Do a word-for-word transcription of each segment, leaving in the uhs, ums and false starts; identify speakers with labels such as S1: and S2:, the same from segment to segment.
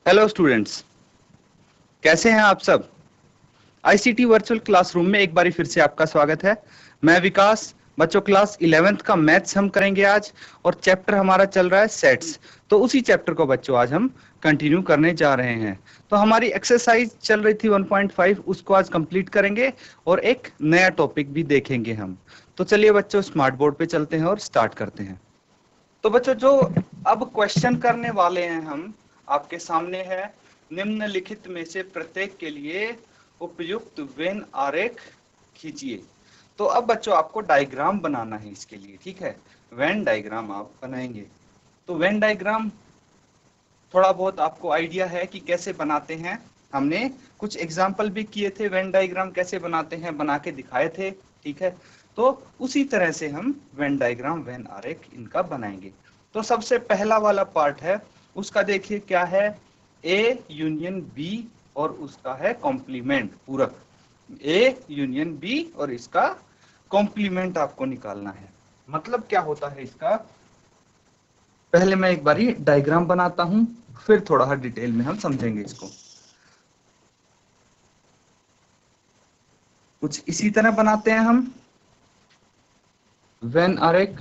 S1: Hello students, कैसे हैं आप सब। आईसीटी वर्चुअल क्लासरूम में एक बारी फिर से आपका स्वागत है। मैं विकास। बच्चों, क्लास इलेवेंथ का मैथ्स हम करेंगे आज, और चैप्टर हमारा चल रहा है सेट्स। तो उसी चैप्टर को बच्चों आज हम कंटिन्यू करने जा रहे हैं। तो हमारी एक्सरसाइज चल रही थी वन पॉइंट फाइव, उसको आज कंप्लीट करेंगे और एक नया टॉपिक भी देखेंगे हम। तो चलिए बच्चों, स्मार्ट बोर्ड पे चलते हैं और स्टार्ट करते हैं। तो बच्चों, जो अब क्वेश्चन करने वाले हैं हम, आपके सामने है, निम्नलिखित में से प्रत्येक के लिए उपयुक्त वेन आरेख खींचिए। तो अब बच्चों आपको डायग्राम बनाना है इसके लिए, ठीक है। वेन डायग्राम आप बनाएंगे। तो वेन डायग्राम थोड़ा बहुत आपको आइडिया है कि कैसे बनाते हैं। हमने कुछ एग्जाम्पल भी किए थे, वेन डायग्राम कैसे बनाते हैं, बना के दिखाए थे, ठीक है। तो उसी तरह से हम वेन डायग्राम, वेन आरेख इनका बनाएंगे। तो सबसे पहला वाला पार्ट है, उसका देखिए क्या है, ए यूनियन बी और उसका है कॉम्प्लीमेंट, पूरक। ए यूनियन बी और इसका कॉम्प्लीमेंट आपको निकालना है। मतलब क्या होता है इसका, पहले मैं एक बारी डायग्राम बनाता हूं, फिर थोड़ा डिटेल में हम समझेंगे इसको। कुछ इसी तरह बनाते हैं हम वेन आरेख।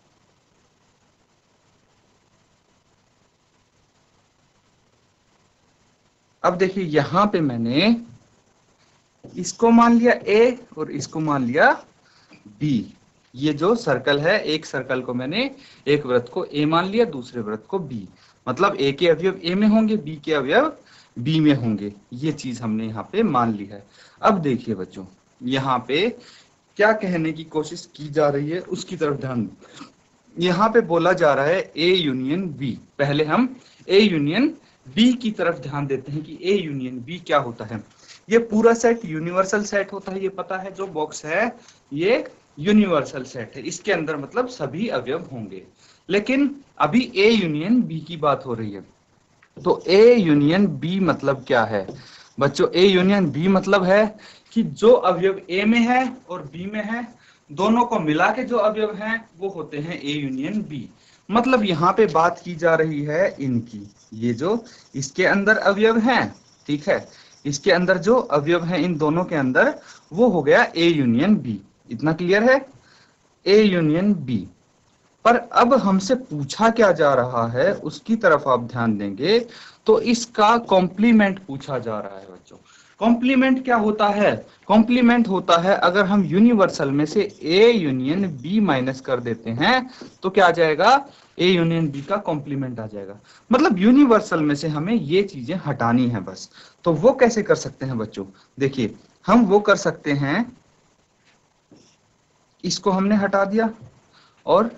S1: अब देखिए यहां पे मैंने इसको मान लिया ए और इसको मान लिया बी। ये जो सर्कल है, एक सर्कल को मैंने, एक वृत्त को ए मान लिया, दूसरे वृत्त को बी। मतलब ए के अवयव ए में होंगे, बी के अवयव बी में होंगे। ये चीज हमने यहाँ पे मान ली है। अब देखिए बच्चों, यहाँ पे क्या कहने की कोशिश की जा रही है उसकी तरफ ध्यान। यहाँ पे बोला जा रहा है ए यूनियन बी। पहले हम ए यूनियन बी की तरफ ध्यान देते हैं कि ए यूनियन बी क्या होता है। ये पूरा सेट यूनिवर्सल सेट होता है, ये पता है। जो बॉक्स है ये यूनिवर्सल सेट है, इसके अंदर मतलब सभी अवयव होंगे। लेकिन अभी ए यूनियन बी की बात हो रही है। तो ए यूनियन बी मतलब क्या है बच्चों? ए यूनियन बी मतलब है कि जो अवयव ए में है और बी में है, दोनों को मिला के जो अवयव हैं वो होते हैं ए यूनियन बी। मतलब यहाँ पे बात की जा रही है इनकी, ये जो इसके अंदर अवयव हैं, ठीक है, इसके अंदर जो अवयव हैं इन दोनों के अंदर, वो हो गया ए यूनियन बी। इतना क्लियर है, ए यूनियन बी। पर अब हमसे पूछा क्या जा रहा है उसकी तरफ आप ध्यान देंगे तो इसका कॉम्प्लीमेंट पूछा जा रहा है बच्चों। कॉम्प्लीमेंट क्या होता है? कॉम्प्लीमेंट होता है अगर हम यूनिवर्सल में से ए यूनियन बी माइनस कर देते हैं तो क्या आ जाएगा, ए यूनियन बी का कॉम्प्लीमेंट आ जाएगा। मतलब यूनिवर्सल में से हमें ये चीजें हटानी है बस। तो वो कैसे कर सकते हैं बच्चों? देखिए, हम वो कर सकते हैं, इसको हमने हटा दिया और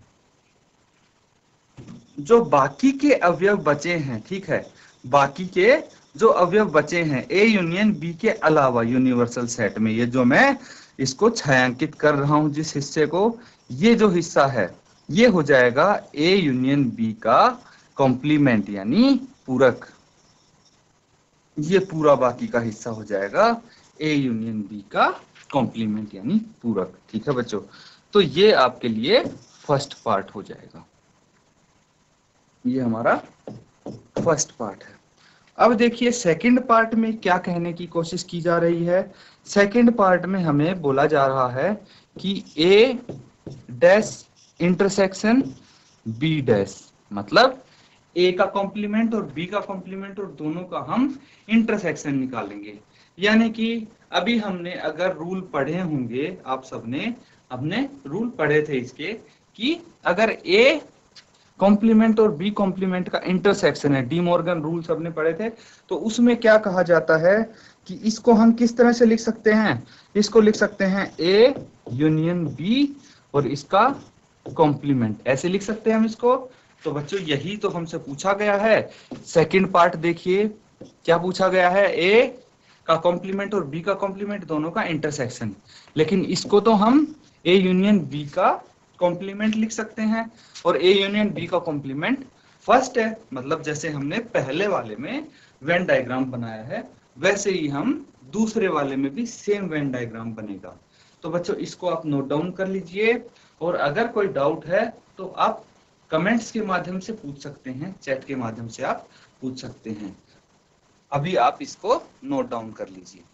S1: जो बाकी के अवयव बचे हैं, ठीक है, बाकी के जो अवयव बचे हैं ए यूनियन बी के अलावा यूनिवर्सल सेट में, ये जो मैं इसको छायांकित कर रहा हूं जिस हिस्से को, ये जो हिस्सा है ये हो जाएगा ए यूनियन बी का कॉम्प्लीमेंट यानी पूरक। ये पूरा बाकी का हिस्सा हो जाएगा ए यूनियन बी का कॉम्प्लीमेंट यानी पूरक। ठीक है बच्चों, तो ये आपके लिए फर्स्ट पार्ट हो जाएगा। ये हमारा फर्स्ट पार्ट है। अब देखिए सेकंड पार्ट में क्या कहने की कोशिश की जा रही है। सेकंड पार्ट में हमें बोला जा रहा है कि A dash intersection B dash, मतलब ए का कॉम्प्लीमेंट और बी का कॉम्प्लीमेंट और दोनों का हम इंटरसेक्शन निकालेंगे। यानी कि अभी हमने अगर रूल पढ़े होंगे, आप सबने हमने रूल पढ़े थे इसके, कि अगर ए कॉम्प्लीमेंट और बी कॉम्प्लीमेंट का इंटरसेक्शन है, डी मॉर्गन रूल सबने पढ़े थे, तो उसमें क्या कहा जाता है कि इसको हम किस तरह से लिख सकते हैं, इसको लिख सकते हैं ए यूनियन बी और इसका कॉम्प्लीमेंट, ऐसे लिख सकते हैं हम इसको। तो बच्चों यही तो हमसे पूछा गया है। सेकंड पार्ट देखिए क्या पूछा गया है, ए का कॉम्प्लीमेंट और बी का कॉम्प्लीमेंट दोनों का इंटरसेक्शन। लेकिन इसको तो हम ए यूनियन बी का कॉम्प्लीमेंट लिख सकते हैं और ए यूनियन बी का कॉम्प्लीमेंट फर्स्ट है। मतलब जैसे हमने पहले वाले में वेन डायग्राम बनाया है, वैसे ही हम दूसरे वाले में भी सेम वेन डायग्राम बनेगा। तो बच्चों इसको आप नोट डाउन कर लीजिए, और अगर कोई डाउट है तो आप कमेंट्स के माध्यम से पूछ सकते हैं, चैट के माध्यम से आप पूछ सकते हैं। अभी आप इसको नोट डाउन कर लीजिए।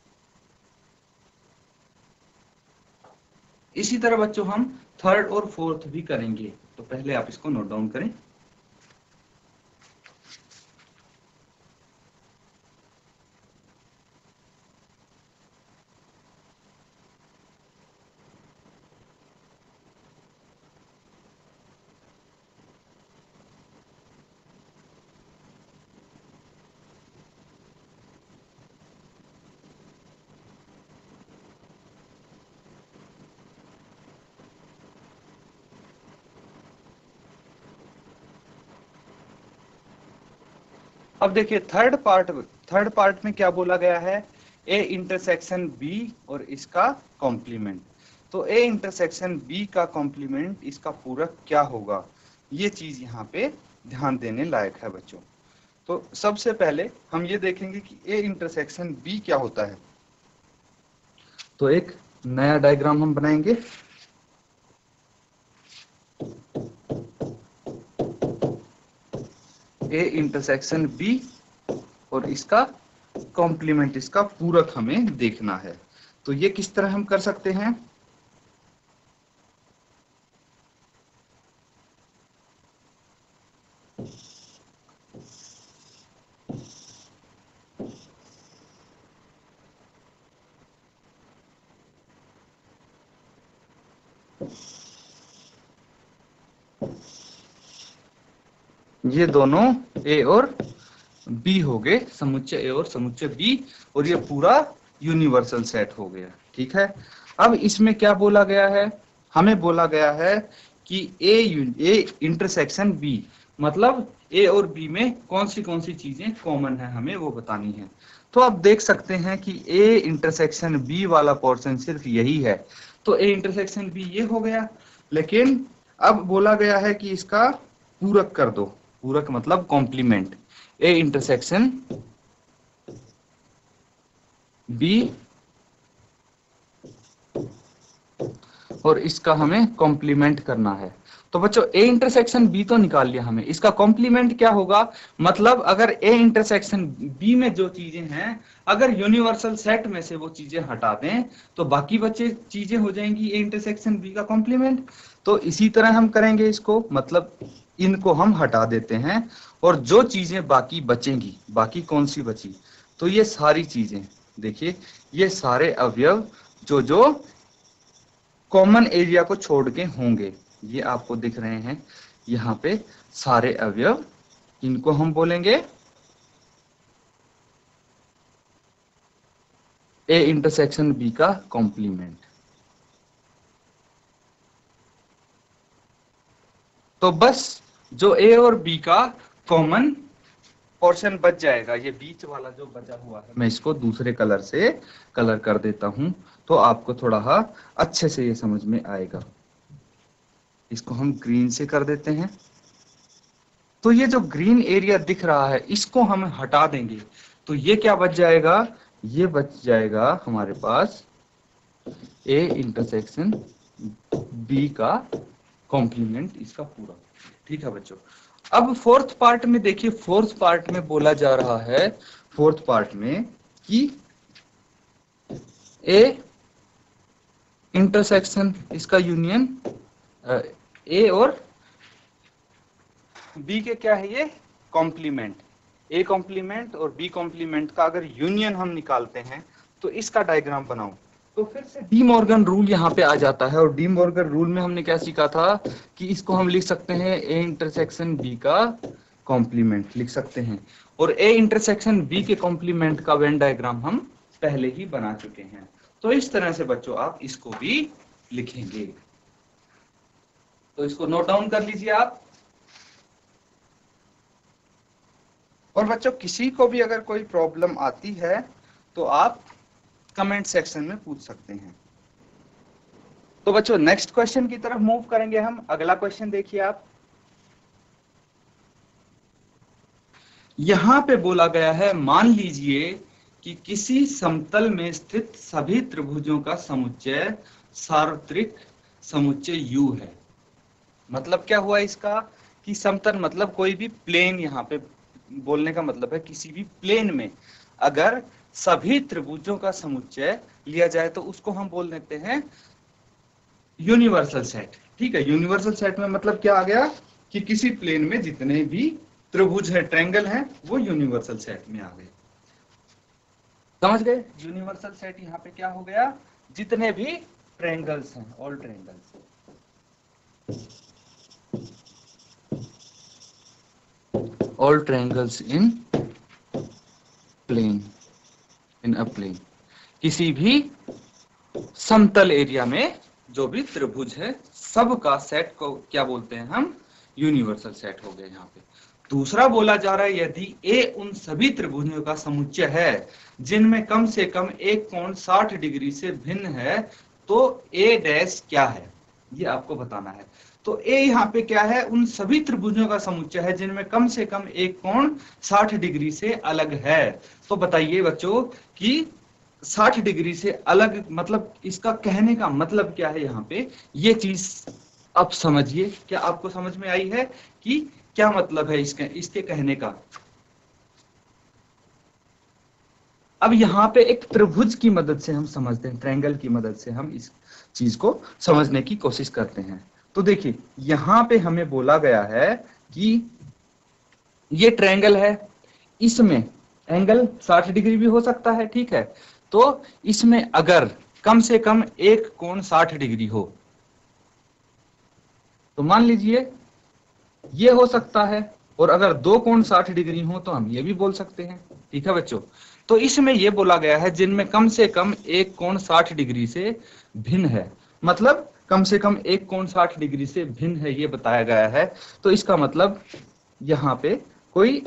S1: इसी तरह बच्चों हम थर्ड और फोर्थ भी करेंगे, तो पहले आप इसको नोट डाउन करें। अब देखिए थर्ड पार्ट, थर्ड पार्ट में क्या बोला गया है, ए इंटरसेक्शन बी और इसका कॉम्प्लीमेंट। तो ए इंटरसेक्शन बी का कॉम्प्लीमेंट, इसका पूरक क्या होगा, ये चीज यहाँ पे ध्यान देने लायक है बच्चों। तो सबसे पहले हम ये देखेंगे कि ए इंटरसेक्शन बी क्या होता है। तो एक नया डायग्राम हम बनाएंगे। ए इंटरसेक्शन बी और इसका कॉम्प्लीमेंट, इसका पूरक हमें देखना है। तो ये किस तरह हम कर सकते हैं, ये दोनों ए और बी हो गए, समुच्चय ए और समुच्चय बी, और ये पूरा यूनिवर्सल सेट हो गया। ठीक है, अब इसमें क्या बोला गया है, हमें बोला गया है कि ए ए इंटरसेक्शन बी, मतलब ए और बी में कौन सी कौन सी चीजें कॉमन है, हमें वो बतानी है। तो आप देख सकते हैं कि ए इंटरसेक्शन बी वाला पोर्शन सिर्फ यही है, तो ए इंटरसेक्शन बी ये हो गया। लेकिन अब बोला गया है कि इसका पूरक कर दो, पूरक मतलब कॉम्प्लीमेंट, ए इंटरसेक्शन बी और इसका हमें कॉम्प्लीमेंट करना है। तो बच्चों ए इंटरसेक्शन बी तो निकाल लिया हमें, इसका कॉम्प्लीमेंट क्या होगा, मतलब अगर ए इंटरसेक्शन बी में जो चीजें हैं, अगर यूनिवर्सल सेट में से वो चीजें हटा दें तो बाकी बचे चीजें हो जाएंगी ए इंटरसेक्शन बी का कॉम्प्लीमेंट। तो इसी तरह हम करेंगे इसको, मतलब इनको हम हटा देते हैं और जो चीजें बाकी बचेंगी, बाकी कौन सी बची, तो ये सारी चीजें देखिए, ये सारे अवयव जो जो कॉमन एरिया को छोड़ के होंगे, ये आपको दिख रहे हैं यहाँ पे सारे अवयव, इनको हम बोलेंगे ए इंटरसेक्शन बी का कॉम्प्लीमेंट। तो बस जो ए और बी का कॉमन पोर्शन बच जाएगा, ये बीच वाला जो बचा हुआ है, मैं इसको दूसरे कलर से कलर कर देता हूं तो आपको थोड़ा अच्छे से ये समझ में आएगा। इसको हम ग्रीन से कर देते हैं। तो ये जो ग्रीन एरिया दिख रहा है इसको हम हटा देंगे, तो ये क्या बच जाएगा, ये बच जाएगा हमारे पास ए इंटरसेक्शन बी का कॉम्प्लीमेंट, इसका पूरा। ठीक है बच्चों, अब फोर्थ पार्ट में देखिए, फोर्थ पार्ट में बोला जा रहा है, फोर्थ पार्ट में कि ए इंटरसेक्शन इसका यूनियन ए और बी के क्या है, ये कॉम्प्लीमेंट, ए कॉम्प्लीमेंट और बी कॉम्प्लीमेंट का अगर यूनियन हम निकालते हैं तो इसका डायग्राम बनाओ। तो फिर से डी मॉर्गन रूल यहाँ पे आ जाता है, और डी मॉर्गन रूल में हमने क्या सीखा था कि इसको हम लिख सकते हैं ए इंटरसेक्शन बी का कॉम्प्लीमेंट लिख सकते हैं, और ए इंटरसेक्शन बी के कॉम्प्लीमेंट का वेन डायग्राम हम पहले ही बना चुके हैं। तो इस तरह से बच्चों आप इसको भी लिखेंगे, तो इसको नोट डाउन कर लीजिए आप। और बच्चों किसी को भी अगर कोई प्रॉब्लम आती है तो आप कमेंट सेक्शन में पूछ सकते हैं। तो बच्चों नेक्स्ट क्वेश्चन की तरफ मूव करेंगे हम। अगला क्वेश्चन देखिए आप, यहां पे बोला गया है, मान लीजिए कि किसी समतल में स्थित सभी त्रिभुजों का समुच्चय सार्वत्रिक समुच्चय U है। मतलब क्या हुआ इसका कि समतल मतलब कोई भी प्लेन यहाँ पे बोलने का मतलब है किसी भी प्लेन में अगर सभी त्रिभुजों का समुच्चय लिया जाए तो उसको हम बोल देते हैं यूनिवर्सल सेट। ठीक है, यूनिवर्सल सेट में मतलब क्या आ गया कि किसी प्लेन में जितने भी त्रिभुज है, ट्रायंगल है, वो यूनिवर्सल सेट में आ गए। समझ गए? यूनिवर्सल सेट यहाँ पे क्या हो गया, जितने भी ट्रायंगल्स हैं, all triangles. all triangles in plane, in a plane, किसी भी समतल एरिया में जो भी त्रिभुज है सब का सेट को क्या बोलते हैं हम, यूनिवर्सल सेट हो गए यहाँ पे। दूसरा बोला जा रहा है यदि ए उन सभी त्रिभुजों का समुच्चय है जिनमें कम से कम एक कोण साठ डिग्री से भिन्न है तो ए डैश क्या है, ये आपको बताना है। तो ए यहाँ पे क्या है, उन सभी त्रिभुजों का समुच्चय है जिनमें कम से कम एक कोण साठ डिग्री से अलग है। तो बताइए बच्चों कि साठ डिग्री से अलग मतलब इसका कहने का मतलब क्या है यहाँ पे, ये चीज आप समझिए। क्या आपको समझ में आई है कि क्या मतलब है इसके इसके कहने का? अब यहाँ पे एक त्रिभुज की मदद से हम समझते हैं, ट्रायंगल की मदद से हम इस चीज को समझने की कोशिश करते हैं। तो देखिए यहाँ पे हमें बोला गया है कि ये ट्रायंगल है, इसमें एंगल साठ डिग्री भी हो सकता है, ठीक है। तो इसमें अगर कम से कम एक कोण साठ डिग्री हो तो मान लीजिए ये हो सकता है, और अगर दो कोण साठ डिग्री हो तो हम ये भी बोल सकते हैं, ठीक है बच्चों। तो इसमें ये बोला गया है जिनमें कम से कम एक कोण साठ डिग्री से भिन्न है, मतलब कम से कम एक कोण साठ डिग्री से भिन्न है ये बताया गया है। तो इसका मतलब यहाँ पे कोई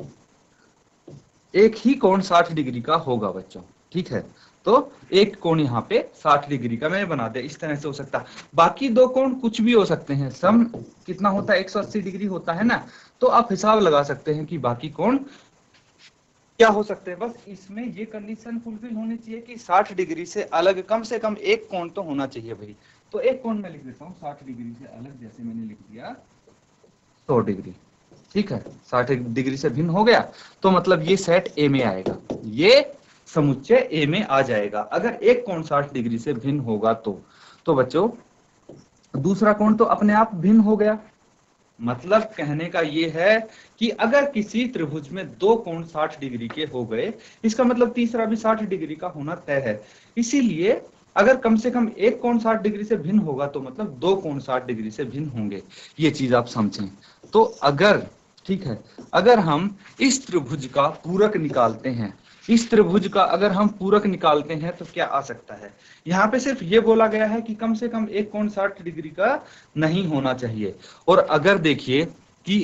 S1: एक ही कोण साठ डिग्री का होगा बच्चों, ठीक है। तो एक कोण यहाँ पे साठ डिग्री का मैंने बना दिया, इस तरह से हो सकता है। बाकी दो कोण कुछ भी हो सकते हैं, सम कितना होता है एक सौ अस्सी डिग्री होता है ना, तो आप हिसाब लगा सकते हैं कि बाकी कोण क्या हो सकते हैं। बस इसमें ये कंडीशन फुलफिल होनी चाहिए कि साठ डिग्री से अलग कम से कम एक कोण तो होना चाहिए भाई। तो एक कोण मैं लिख देता हूँ साठ डिग्री से अलग, जैसे मैंने लिख दिया सौ डिग्री, ठीक है। साठ डिग्री से भिन्न हो गया तो मतलब ये सेट ए में आएगा, ये समुच्चय ए में आ जाएगा अगर एक कोण साठ डिग्री से भिन्न होगा तो। तो बच्चों दूसरा कोण तो अपने आप भिन्न हो गया, मतलब कहने का ये है कि अगर किसी त्रिभुज में दो कोण साठ डिग्री के हो गए, इसका मतलब तीसरा भी साठ डिग्री का होना तय है। इसीलिए अगर कम से कम एक कोण साठ डिग्री से भिन्न होगा तो मतलब दो कोण साठ डिग्री से भिन्न होंगे, ये चीज आप समझें। तो अगर ठीक है, अगर हम इस त्रिभुज का पूरक निकालते हैं, इस त्रिभुज का अगर हम पूरक निकालते हैं तो क्या आ सकता है, यहाँ पे सिर्फ ये बोला गया है कि कम से कम एक कोण साठ डिग्री का नहीं होना चाहिए। और अगर देखिए कि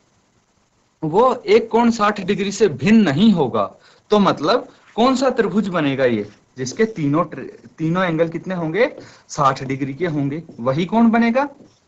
S1: वो एक कोण साठ डिग्री से भिन्न नहीं होगा तो मतलब कौन सा त्रिभुज बनेगा ये, जिसके तीनों तीनों एंगल कितने होंगे, साठ डिग्री के होंगे, वही कौन बनेगा,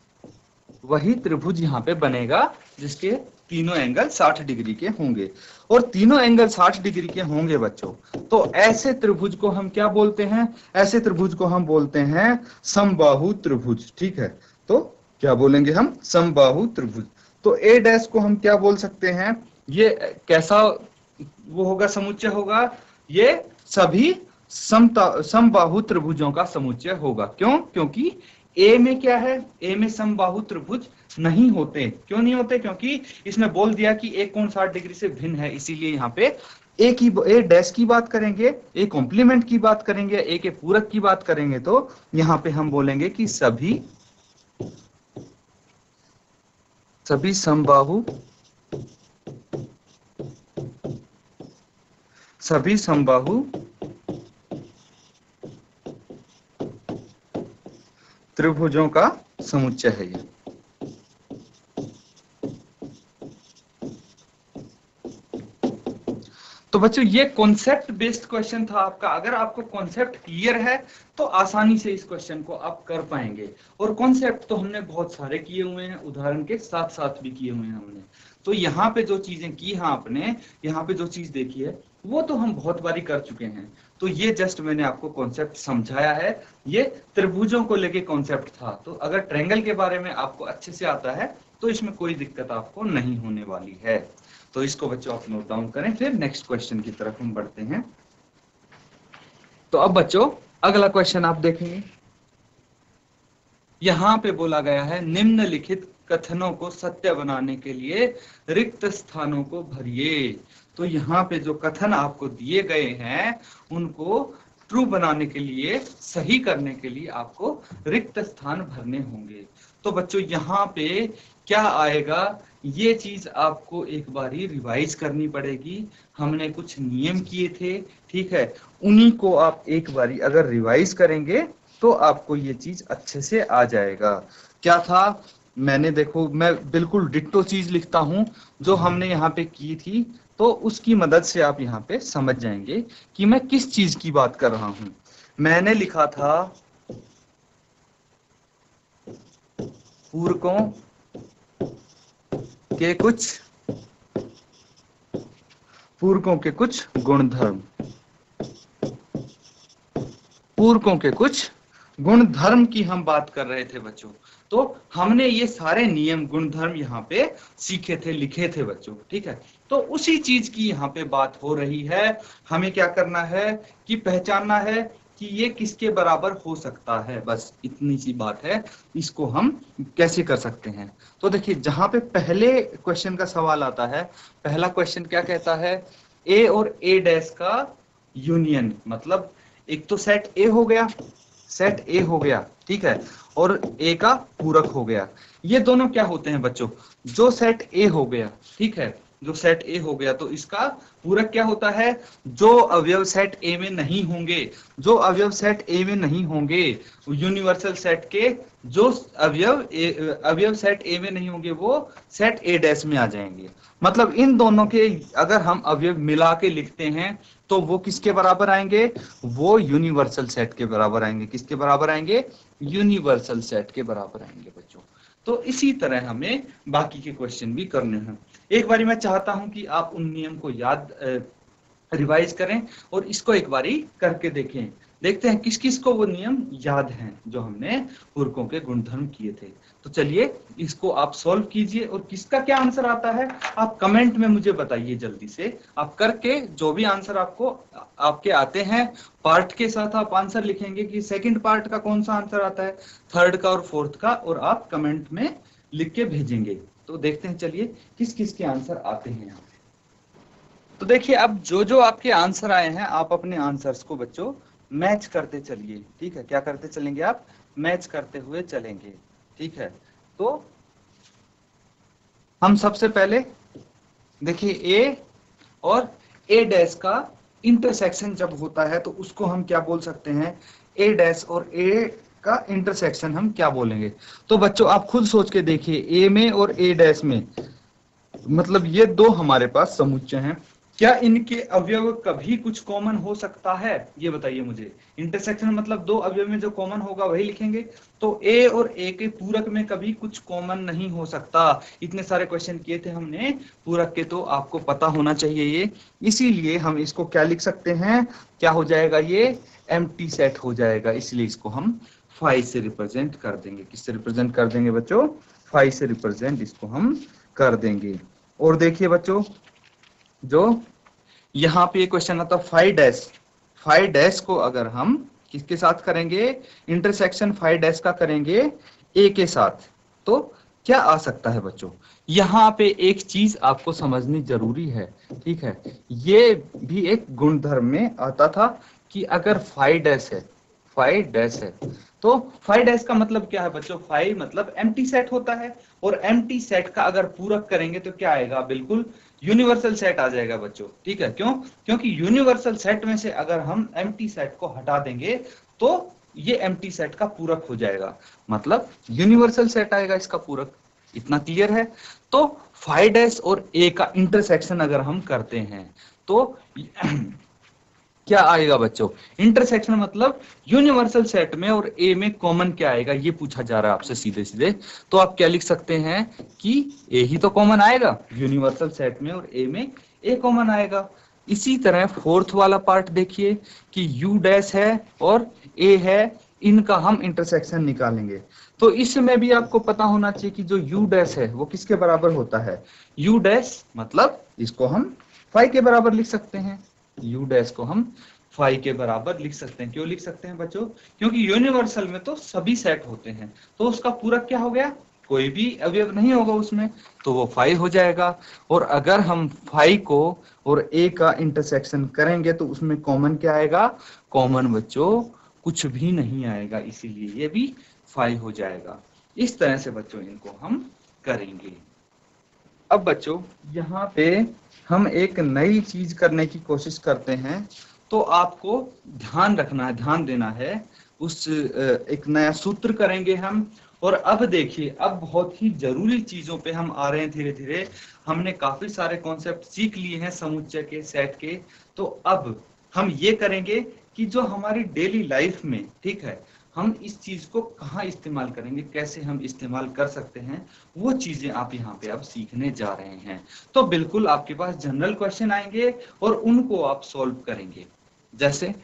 S1: वही त्रिभुज यहाँ पे बनेगा जिसके तीनों एंगल साठ डिग्री के होंगे। और तीनों एंगल साठ डिग्री के होंगे बच्चों, तो ऐसे त्रिभुज को हम क्या बोलते हैं, ऐसे त्रिभुज को हम बोलते हैं समबाहु त्रिभुज, ठीक है। तो क्या बोलेंगे हम, समबाहु त्रिभुज। तो ए डैश को हम क्या बोल सकते हैं, ये कैसा वो होगा, समुच्चय होगा, ये सभी समता समबाहु त्रिभुजों का समुच्चय होगा। क्यों? क्योंकि ए में क्या है, ए में समबाहु त्रिभुज नहीं होते। क्यों नहीं होते? क्योंकि इसमें बोल दिया कि एक कोण साठ डिग्री से भिन्न है, इसीलिए यहाँ पे ए की ए डैश की बात करेंगे, ए कॉम्प्लीमेंट की बात करेंगे, ए के पूरक की बात करेंगे, तो यहाँ पे हम बोलेंगे कि सभी सभी समबाहु सभी समबाहु त्रिभुजों का समुच्चय है ये। तो बच्चों ये कॉन्सेप्ट बेस्ड क्वेश्चन था आपका। अगर आपको कॉन्सेप्ट क्लियर है तो आसानी से इस क्वेश्चन को आप कर पाएंगे। और कॉन्सेप्ट तो हमने बहुत सारे किए हुए हैं, उदाहरण के साथ साथ भी किए हुए हैं हमने। तो यहाँ पे जो चीजें की हैं आपने, यहाँ पे जो चीज देखी है वो तो हम बहुत बारी कर चुके हैं। तो ये जस्ट मैंने आपको कॉन्सेप्ट समझाया है, ये त्रिभुजों को लेके कॉन्सेप्ट था। तो अगर ट्रायंगल के बारे में आपको अच्छे से आता है तो इसमें कोई दिक्कत आपको नहीं होने वाली है। तो इसको बच्चों आप नोट डाउन करें, फिर नेक्स्ट क्वेश्चन की तरफ हम बढ़ते हैं। तो अब बच्चों अगला क्वेश्चन आप देखेंगे, यहां पे बोला गया है निम्नलिखित कथनों को सत्य बनाने के लिए रिक्त स्थानों को भरिए। तो यहाँ पे जो कथन आपको दिए गए हैं उनको ट्रू बनाने के लिए, सही करने के लिए आपको रिक्त स्थान भरने होंगे। तो बच्चों यहाँ पे क्या आएगा, ये चीज आपको एक बारी रिवाइज करनी पड़ेगी। हमने कुछ नियम किए थे, ठीक है, उन्हीं को आप एक बारी अगर रिवाइज करेंगे तो आपको ये चीज अच्छे से आ जाएगा। क्या था, मैंने देखो मैं बिल्कुल डिट्टो चीज लिखता हूं जो हमने यहाँ पे की थी, तो उसकी मदद से आप यहाँ पे समझ जाएंगे कि मैं किस चीज की बात कर रहा हूं। मैंने लिखा था पूरकों के कुछ पूरकों के कुछ गुणधर्म, पूरकों के कुछ गुण धर्म की हम बात कर रहे थे बच्चों। तो हमने ये सारे नियम गुण धर्म यहाँ पे सीखे थे, लिखे थे बच्चों, ठीक है। तो उसी चीज की यहाँ पे बात हो रही है। हमें क्या करना है कि पहचानना है कि ये किसके बराबर हो सकता है, बस इतनी सी बात है। इसको हम कैसे कर सकते हैं, तो देखिए जहां पे पहले क्वेश्चन का सवाल आता है, पहला क्वेश्चन क्या कहता है, ए और ए डैश का यूनियन, मतलब एक तो सेट ए हो गया, सेट ए हो गया, ठीक है, और ए का पूरक हो गया। ये दोनों क्या होते हैं बच्चों, जो सेट ए हो गया, ठीक है, जो सेट ए हो गया तो इसका पूरक क्या होता है, जो अवयव सेट ए में नहीं होंगे, जो अवयव सेट ए में नहीं होंगे, यूनिवर्सल सेट के जो अवयव अवयव सेट ए में नहीं होंगे वो सेट ए डैश में आ जाएंगे। मतलब इन दोनों के अगर हम अवयव मिला के लिखते हैं तो वो किसके बराबर आएंगे, वो यूनिवर्सल सेट के बराबर आएंगे। किसके बराबर आएंगे, यूनिवर्सल सेट के बराबर आएंगे बच्चों। तो इसी तरह हमें बाकी के क्वेश्चन भी करने हैं। एक बारी मैं चाहता हूं कि आप उन नियम को याद रिवाइज करें और इसको एक बारी करके देखें, देखते हैं किस किस को वो नियम याद हैं जो हमने पूरकों के गुणधर्म किए थे। तो चलिए इसको आप सॉल्व कीजिए और किसका क्या आंसर आता है आप कमेंट में मुझे बताइए जल्दी से। आप करके जो भी आंसर आपको आपके आते हैं पार्ट के साथ आप आंसर लिखेंगे कि सेकंड पार्ट का कौन सा आंसर आता है, थर्ड का और फोर्थ का, और आप कमेंट में लिख के भेजेंगे। तो देखते हैं चलिए किस किस के आंसर आते हैं यहाँ पे। तो देखिए अब जो जो आपके आंसर आए हैं आप अपने आंसर्स को बच्चों मैच करते चलिए, ठीक है। क्या करते चलेंगे आप, मैच करते हुए चलेंगे, ठीक है। तो हम सबसे पहले देखिए ए और ए डैश का इंटरसेक्शन जब होता है तो उसको हम क्या बोल सकते हैं, ए डैश और ए का इंटरसेक्शन हम क्या बोलेंगे। तो बच्चों आप खुद सोच के देखिए, ए में और ए डैश में मतलब ये दो हमारे पास समुच्चय हैं, क्या इनके अवयव कभी कुछ कॉमन हो सकता है, ये बताइए मुझे। इंटरसेक्शन मतलब दो अवयव में जो कॉमन होगा वही लिखेंगे। तो ए और ए के पूरक में कभी कुछ कॉमन नहीं हो सकता। इतने सारे क्वेश्चन किए थे हमने पूरक के, तो आपको पता होना चाहिए ये। इसीलिए हम इसको क्या लिख सकते हैं, क्या हो जाएगा, ये एम्प्टी सेट हो जाएगा। इसलिए इसको हम फाइव से रिप्रेजेंट कर देंगे। किससे रिप्रेजेंट कर देंगे बच्चों, फाइव से रिप्रेजेंट इसको हम कर देंगे। और देखिए बच्चों जो यहाँ पे क्वेश्चन आता फाइव डैश, फाइव डैश को अगर हम किसके साथ करेंगे, इंटरसेक्शन फाइव डैश का करेंगे ए के साथ, तो क्या आ सकता है बच्चों। यहाँ पे एक चीज आपको समझनी जरूरी है, ठीक है। ये भी एक गुणधर्म में आता था कि अगर फाइव डैश है, फाइव डैश है तो फाइव डैश का मतलब क्या है बच्चों, फाइव मतलब एम्प्टी सेट होता है, और एम्प्टी सेट का अगर पूरक करेंगे तो क्या आएगा, बिल्कुल यूनिवर्सल सेट आ जाएगा बच्चों, ठीक है। क्यों, क्योंकि यूनिवर्सल सेट में से अगर हम एम्प्टी सेट को हटा देंगे तो ये एम्प्टी सेट का पूरक हो जाएगा, मतलब यूनिवर्सल सेट आएगा इसका पूरक। इतना क्लियर है। तो फाइव डैश और ए का इंटरसेक्शन अगर हम करते हैं तो क्या आएगा बच्चों, इंटरसेक्शन मतलब यूनिवर्सल सेट में और ए में कॉमन क्या आएगा, ये पूछा जा रहा है आपसे सीधे सीधे। तो आप क्या लिख सकते हैं कि ए ही तो कॉमन आएगा यूनिवर्सल सेट में, और ए में ए कॉमन आएगा। इसी तरह फोर्थ वाला पार्ट देखिए कि यू डैश है और ए है, इनका हम इंटरसेक्शन निकालेंगे। तो इसमें भी आपको पता होना चाहिए कि जो u डैश है वो किसके बराबर होता है, u डैश मतलब इसको हम फाइव के बराबर लिख सकते हैं, u डैश को हम फाइव के बराबर लिख सकते हैं। क्यों लिख सकते हैं बच्चों, क्योंकि यूनिवर्सल में तो सभी सेट होते हैं, तो उसका पूरक क्या हो गया, कोई भी अवयव नहीं होगा उसमें, तो वो फाइव हो जाएगा। और अगर हम फाइव को और a का इंटरसेक्शन करेंगे तो उसमें कॉमन क्या आएगा, कॉमन बच्चों कुछ भी नहीं आएगा, इसीलिए ये भी फाइव हो जाएगा। इस तरह से बच्चों इनको हम करेंगे। अब बच्चों यहाँ पे हम एक नई चीज करने की कोशिश करते हैं, तो आपको ध्यान रखना है, ध्यान देना है। उस एक नया सूत्र करेंगे हम। और अब देखिए, अब बहुत ही जरूरी चीजों पे हम आ रहे हैं धीरे धीरे। हमने काफी सारे कॉन्सेप्ट सीख लिए हैं समुच्चय के, सेट के। तो अब हम ये करेंगे कि जो हमारी डेली लाइफ में, ठीक है, हम इस चीज को कहाँ इस्तेमाल करेंगे, कैसे हम इस्तेमाल कर सकते हैं, वो चीजें आप यहाँ पे अब सीखने जा रहे हैं। तो बिल्कुल आपके पास जनरल क्वेश्चन आएंगे और उनको आप सॉल्व करेंगे। जैसे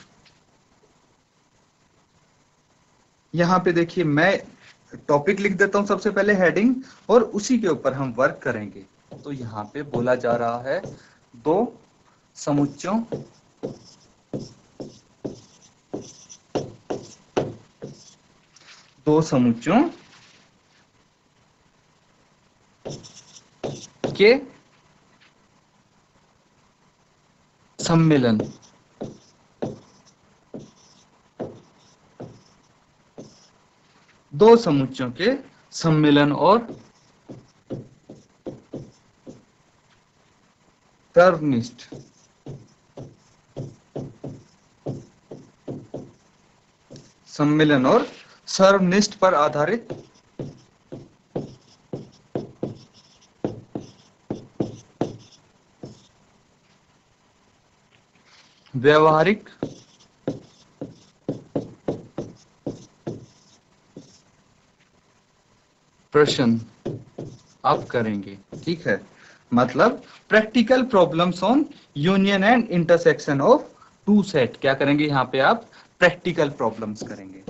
S1: यहाँ पे देखिए, मैं टॉपिक लिख देता हूँ सबसे पहले, हेडिंग, और उसी के ऊपर हम वर्क करेंगे। तो यहाँ पे बोला जा रहा है दो समुच्चयों दो समुच्चयों के सम्मेलन दो समुच्चयों के सम्मेलन और सर्वनिष्ठ सम्मेलन और सर्वनिष्ठ पर आधारित व्यवहारिक प्रश्न आप करेंगे। ठीक है, मतलब practical problems on union and intersection of two set. क्या करेंगे यहाँ पे आप, प्रैक्टिकल प्रॉब्लम्स करेंगे।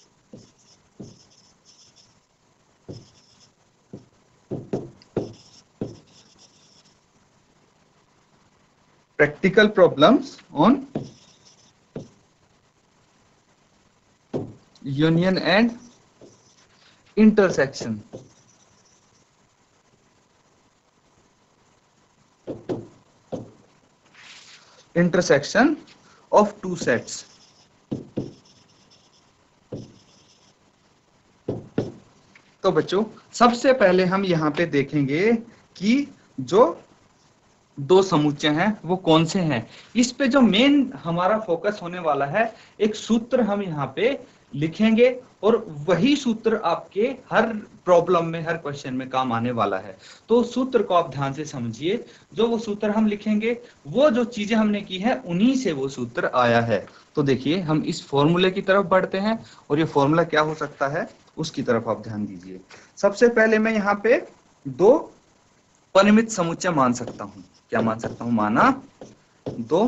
S1: Practical problems on union and intersection intersection of two sets. तो बच्चों सबसे पहले हम यहाँ पे देखेंगे कि जो दो समुच्चय हैं वो कौन से हैं। इस पे जो मेन हमारा फोकस होने वाला है, एक सूत्र हम यहाँ पे लिखेंगे और वही सूत्र आपके हर प्रॉब्लम में, हर क्वेश्चन में काम आने वाला है। तो सूत्र को आप ध्यान से समझिए। जो वो सूत्र हम लिखेंगे, वो जो चीजें हमने की है उन्हीं से वो सूत्र आया है। तो देखिए, हम इस फॉर्मूले की तरफ बढ़ते हैं और ये फॉर्मूला क्या हो सकता है उसकी तरफ आप ध्यान दीजिए। सबसे पहले मैं यहाँ पे दो परिमित समुच्चय मान सकता हूं। क्या मान सकता हूं, माना दो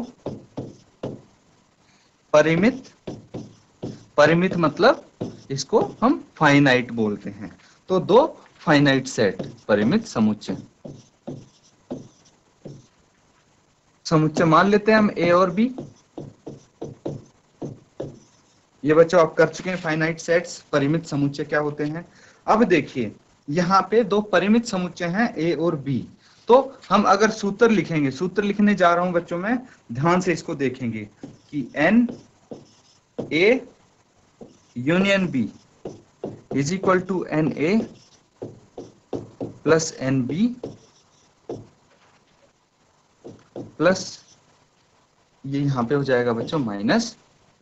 S1: परिमित परिमित मतलब इसको हम फाइनाइट बोलते हैं। तो दो फाइनाइट सेट, परिमित समुच्चय समुच्चय मान लेते हैं हम ए और बी। ये बच्चों आप कर चुके हैं, फाइनाइट सेट्स, परिमित समुच्चय क्या होते हैं। अब देखिए, यहाँ पे दो परिमित समुच्चय हैं ए और बी। तो हम अगर सूत्र लिखेंगे, सूत्र लिखने जा रहा हूं बच्चों, में ध्यान से इसको देखेंगे कि N A union B is equal to N A plus N B plus, ये यहां पे हो जाएगा बच्चों minus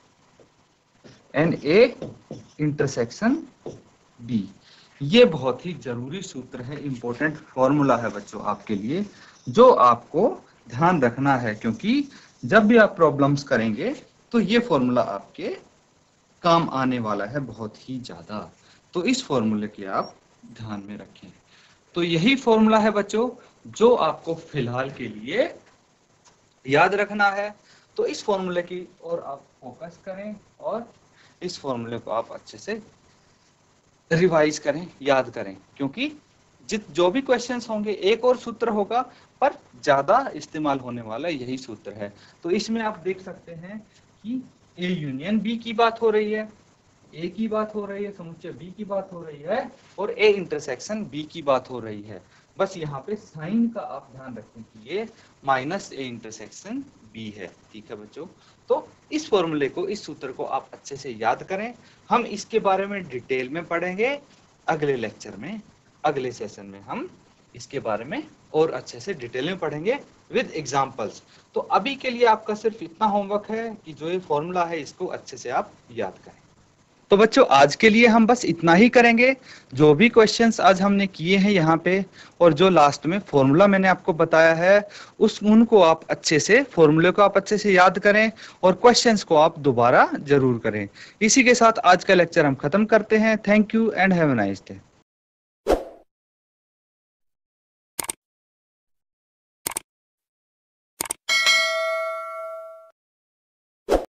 S1: N A intersection B. ये बहुत ही जरूरी सूत्र है, इंपॉर्टेंट फॉर्मूला है बच्चों आपके लिए, जो आपको ध्यान रखना है, क्योंकि जब भी आप प्रॉब्लम्स करेंगे तो ये फॉर्मूला आपके काम आने वाला है बहुत ही ज्यादा। तो इस फॉर्मूले के आप ध्यान में रखें। तो यही फॉर्मूला है बच्चों जो आपको फिलहाल के लिए याद रखना है। तो इस फॉर्मूले की ओर आप फोकस करें और इस फॉर्मूले को आप अच्छे से रिवाइज करें, याद करें, क्योंकि जित जो भी क्वेश्चंस होंगे एक और सूत्र होगा पर ज्यादा इस्तेमाल होने वाला यही सूत्र है। तो इसमें आप देख सकते हैं कि ए यूनियन बी की बात हो रही है, ए की बात हो रही है, समुच्चय बी की बात हो रही है और ए इंटरसेक्शन बी की बात हो रही है। बस यहाँ पे साइन का आप ध्यान रखें कि ये माइनस ए इंटरसेक्शन बी है। ठीक है बच्चों, तो इस फॉर्मूले को, इस सूत्र को आप अच्छे से याद करें। हम इसके बारे में डिटेल में पढ़ेंगे अगले लेक्चर में, अगले सेशन में हम इसके बारे में और अच्छे से डिटेल में पढ़ेंगे विद एग्जांपल्स। तो अभी के लिए आपका सिर्फ इतना होमवर्क है कि जो ये फॉर्मूला है इसको अच्छे से आप याद करें। तो बच्चों आज के लिए हम बस इतना ही करेंगे। जो भी क्वेश्चंस आज हमने किए हैं यहाँ पे और जो लास्ट में फॉर्मूला मैंने आपको बताया है उस उनको आप अच्छे से, फॉर्मूले को आप अच्छे से याद करें और क्वेश्चंस को आप दोबारा जरूर करें। इसी के साथ आज का लेक्चर हम खत्म करते हैं। Thank you and have a nice day.